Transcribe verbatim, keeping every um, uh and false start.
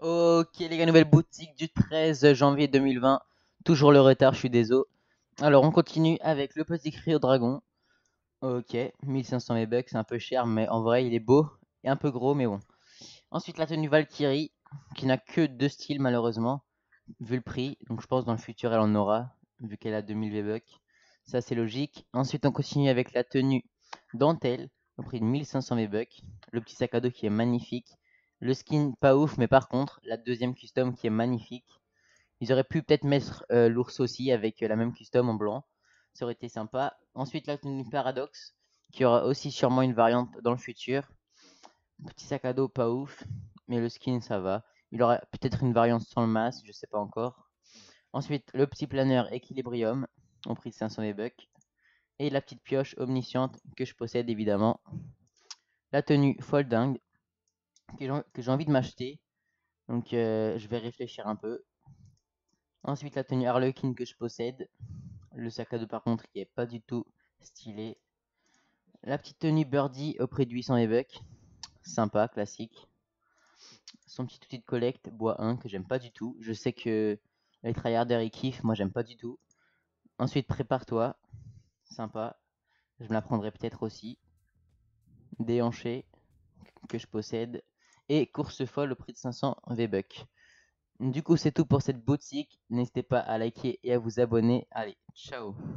Ok les gars, nouvelle boutique du treize janvier deux mille vingt. Toujours le retard, je suis désolé. Alors on continue avec le petit Cryo Dragon. Ok, mille cinq cents V-Bucks, c'est un peu cher, mais en vrai il est beau et un peu gros, mais bon. Ensuite la tenue Valkyrie, qui n'a que deux styles malheureusement, vu le prix. Donc je pense dans le futur elle en aura, vu qu'elle a deux mille V-Bucks. Ça c'est logique. Ensuite on continue avec la tenue Dentelle, au prix de mille cinq cents V-Bucks. Le petit sac à dos qui est magnifique. Le skin pas ouf, mais par contre la deuxième custom qui est magnifique. Ils auraient pu peut-être mettre euh, l'ours aussi avec euh, la même custom en blanc. Ça aurait été sympa. Ensuite, la tenue Paradox, qui aura aussi sûrement une variante dans le futur. Petit sac à dos pas ouf, mais le skin ça va. Il aura peut-être une variante sans le masque, je sais pas encore. Ensuite, le petit planeur Equilibrium, au prix de cinq cents V-Bucks. Et la petite pioche omnisciente que je possède évidemment. La tenue Folding, que j'ai envie de m'acheter. Donc euh, je vais réfléchir un peu. Ensuite, la tenue Harlequin que je possède. Le sac à dos par contre qui est pas du tout stylé. La petite tenue Birdie au prix de huit cents V-Bucks. Sympa, classique. Son petit outil de collecte, bois un, que j'aime pas du tout. Je sais que les tryharders ils kiffent, moi j'aime pas du tout. Ensuite, prépare-toi. Sympa. Je me la prendrai peut-être aussi. Déhanché, que je possède. Et course folle au prix de cinq cents V-Bucks. Du coup, c'est tout pour cette boutique. N'hésitez pas à liker et à vous abonner. Allez, ciao!